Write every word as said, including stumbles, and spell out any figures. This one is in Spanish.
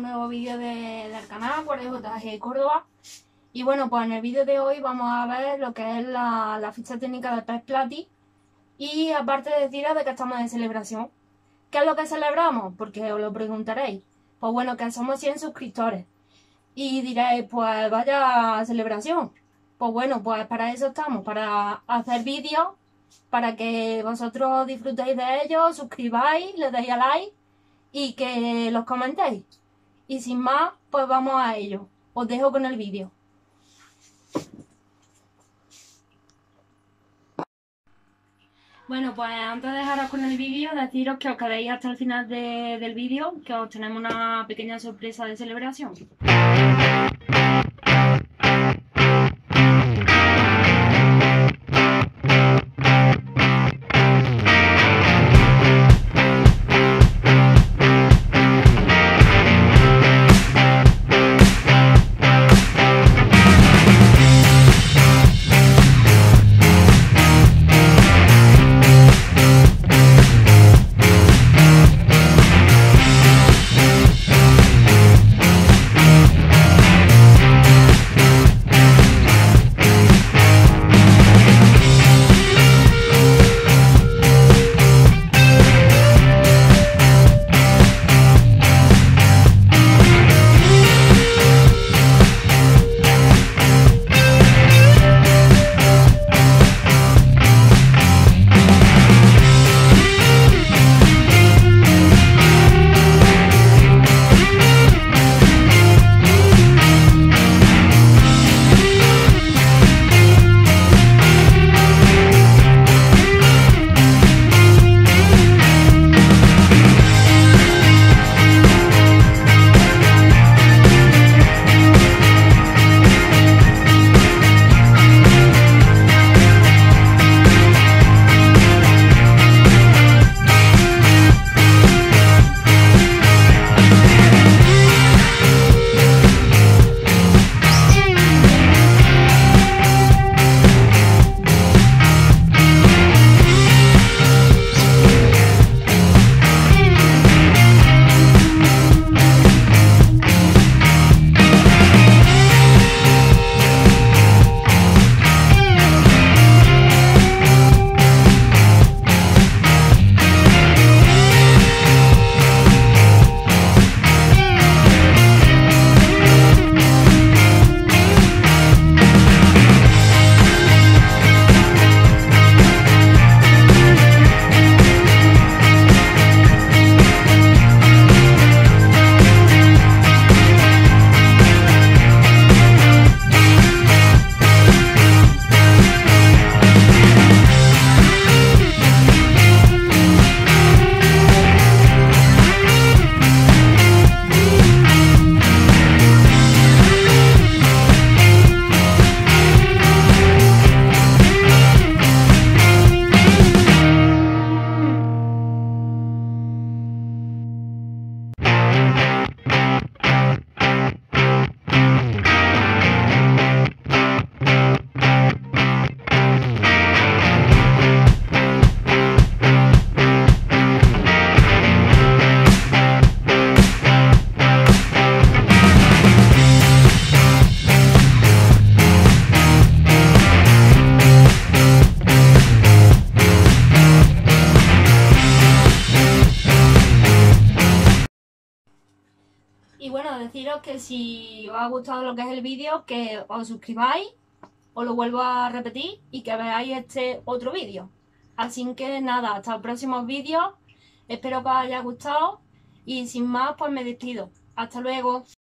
un nuevo vídeo de, del canal J G Córdoba. Y bueno, pues en el vídeo de hoy vamos a ver lo que es la, la ficha técnica del pez plati. Y aparte de deciros de que estamos de celebración. ¿Qué es lo que celebramos? Porque os lo preguntaréis. Pues bueno, que somos cien suscriptores. Y diréis, pues vaya celebración. Pues bueno, pues para eso estamos, para hacer vídeos, para que vosotros disfrutéis de ellos, suscribáis, le deis a like y que los comentéis. Y sin más, pues vamos a ello. Os dejo con el vídeo. Bueno, pues antes de dejaros con el vídeo, deciros que os quedéis hasta el final de, del vídeo, que os tenemos una pequeña sorpresa de celebración. Y bueno, deciros que si os ha gustado lo que es el vídeo, que os suscribáis, os lo vuelvo a repetir y que veáis este otro vídeo. Así que nada, hasta los próximos vídeos, espero que os haya gustado y sin más pues me despido. Hasta luego.